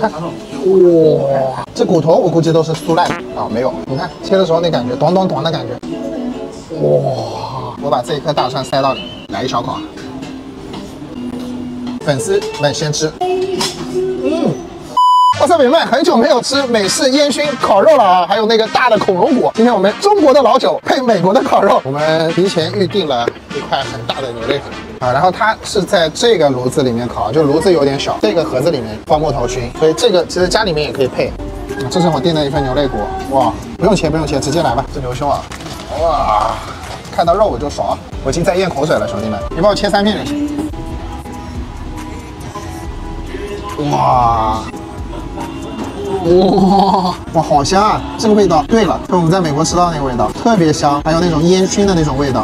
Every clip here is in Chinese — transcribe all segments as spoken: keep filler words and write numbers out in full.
看，哇，这骨头我估计都是酥烂的啊，没有，你看切的时候那感觉，咚咚咚的感觉，哇！我把这一颗大蒜塞到里面，来一小口啊。粉丝们先吃，嗯。 哇塞，美们，很久没有吃美式烟熏烤肉了啊！还有那个大的恐龙骨。今天我们中国的老酒配美国的烤肉，我们提前预定了一块很大的牛肋骨啊，然后它是在这个炉子里面烤，就炉子有点小，这个盒子里面放木头熏，所以这个其实家里面也可以配。啊、这是我订的一份牛肋骨，哇，不用切不用切，直接来吧。这牛胸啊，哇，看到肉我就爽啊！我已经在咽口水了，兄弟们，你帮我切三片就行。哇！ 哇哇，好香啊！这个味道，对了，跟我们在美国吃到的那个味道特别香，还有那种烟熏的那种味道。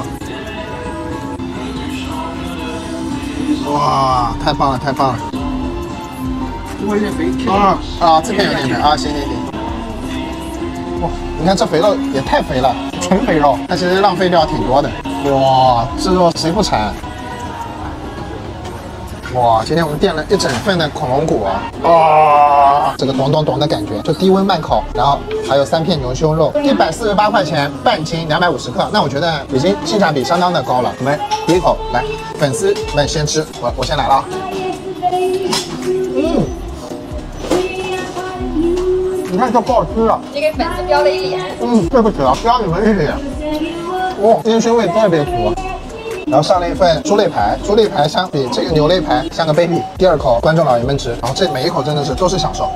哇，太棒了，太棒了！我有点肥。啊啊，这边有点肥啊，行行行。哇，你看这肥肉也太肥了，纯肥肉，它其实浪费掉挺多的。哇，这肉谁不馋？ 哇，今天我们垫了一整份的恐龙骨啊！啊，这个咚咚咚的感觉，就低温慢烤，然后还有三片牛胸肉，一百四十八块钱半斤，两百五十克，那我觉得已经性价比相当的高了。我们第一口来，粉丝们先吃，我我先来了啊！嗯，你看这不好吃啊！ 你给粉丝飙了一脸。 嗯，对不起啊，飙你们一脸。哇，烟熏味特别足。 然后上了一份猪肋排，猪肋排相比这个牛肋排像个 baby。第二口，观众老爷们吃，然后这每一口真的是都是享受。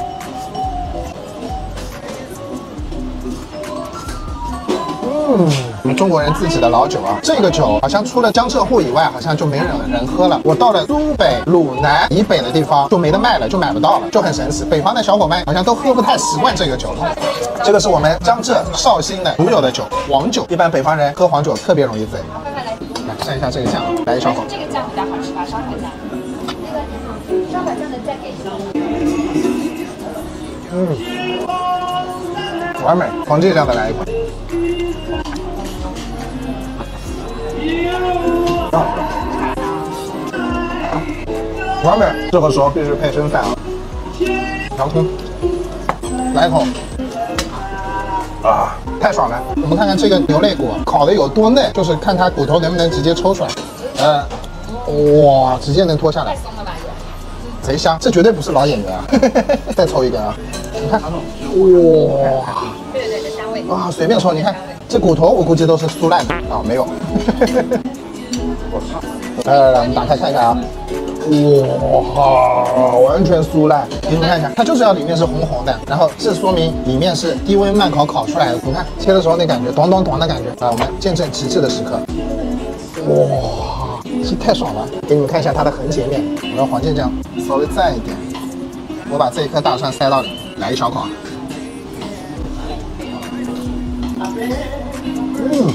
嗯，我们中国人自己的老酒啊，这个酒好像除了江浙沪以外，好像就没人人喝了。我到了苏北、鲁南以北的地方就没得卖了，就买不到了，就很神奇。北方的小伙伴好像都喝不太习惯这个酒。这个是我们江浙绍兴的独有的酒，黄酒。一般北方人喝黄酒特别容易醉。 来蘸一下这个酱，来一小口。 这个酱比较好吃吧？烧烤酱。那个烧烤酱的再给一个。 嗯，完美。黄芥酱的来一口。啊，完美。这个时候必须配生饭啊。洋葱，来一口。 啊，太爽了！我们看看这个牛肋骨烤的有多嫩，就是看它骨头能不能直接抽出来。呃，哇，直接能脱下来，贼香！这绝对不是老演员啊！再抽一根啊！你看，哇， 对对对，香味。 哇，随便抽，你看这骨头我估计都是酥烂的啊，没有。来来来，我们打开看一下啊。 哇，完全酥烂！你们看一下，它就是要里面是红红的，然后这说明里面是低温慢烤烤出来的。你看切的时候那感觉，咚咚咚的感觉啊！我们见证极致的时刻。哇，这太爽了！给你们看一下它的横截面，我的黄芥酱稍微蘸一点，我把这一颗大蒜塞到里面，来一小口啊。嗯。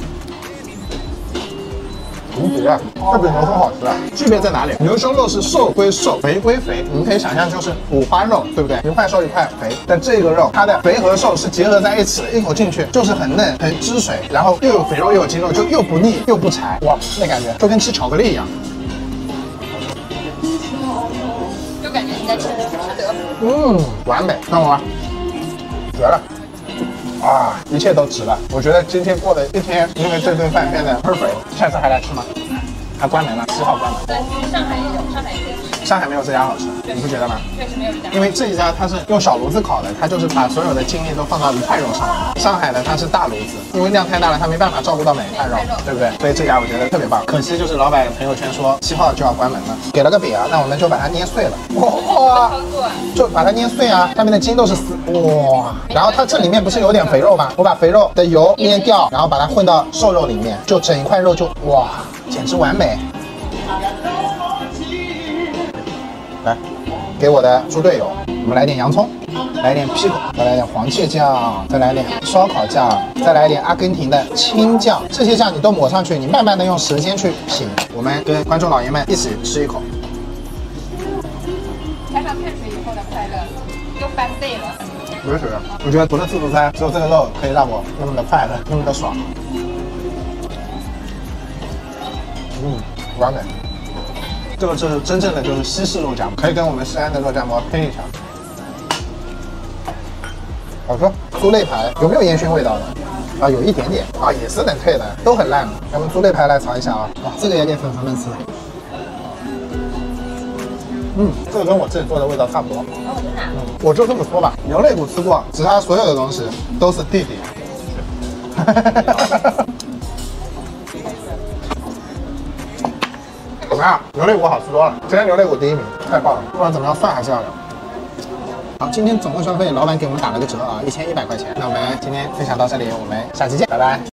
无敌啊！这比牛胸好吃啊！区别在哪里？牛胸肉是瘦归瘦，肥归肥，你们可以想象就是五花肉，对不对？一块瘦一块肥。但这个肉它的肥和瘦是结合在一起的，一口进去就是很嫩、很汁水，然后又有肥肉又有筋肉，就又不腻又不柴。哇，那感觉就跟吃巧克力一样。 就感觉你在吃德。 嗯，完美，看我，绝了！ 啊，一切都值了！我觉得今天过的一天，因为这顿饭变得 perfect， 下次还来吃吗？还关门了，十号关门。 对，上海也有，上海也有。 上海没有这家好吃，你不觉得吗？ 确实没有这家。 因为这一家它是用小炉子烤的，它就是把所有的精力都放到一块肉上面。上海的它是大炉子，因为量太大了，它没办法照顾到每一块肉，对不对？所以这家我觉得特别棒。可惜就是老板朋友圈说七号就要关门了，给了个饼啊，那我们就把它捏碎了。哇，就把它捏碎啊，下面的筋都是丝哇。然后它这里面不是有点肥肉吗？我把肥肉的油捏掉，然后把它混到瘦肉里面，就整一块肉就哇，简直完美。 来，给我的猪队友，我们来点洋葱，来点pico，再来点黄芥酱，再来点烧烤酱，再来点阿根廷的青酱，这些酱你都抹上去，你慢慢的用时间去品。我们跟观众老爷们一起吃一口。 加上碳水以后的快乐，又翻倍了。 不是，我觉得除了自助餐，只有这个肉可以让我那么的快乐，那么的爽。嗯，完美。 这个是真正的就是西式肉夹馍，可以跟我们西安的肉夹馍拼一下。 好吃。猪肋排有没有烟熏味道的？啊，有一点点啊，也是能退的，都很烂。咱们猪肋排来尝一下啊，哇，这个有点粉粉嫩丝。嗯，这个跟我自己做的味道差不多。嗯，我就这么说吧，牛肋骨吃过，其他所有的东西都是弟弟。怎么样？牛肋骨好吃多了，今天牛肋骨第一名，太棒了！不管怎么样，饭还是要聊。好，今天总共消费，老板给我们打了个折啊，一千一百块钱。那我们今天分享到这里，我们下期见，拜拜。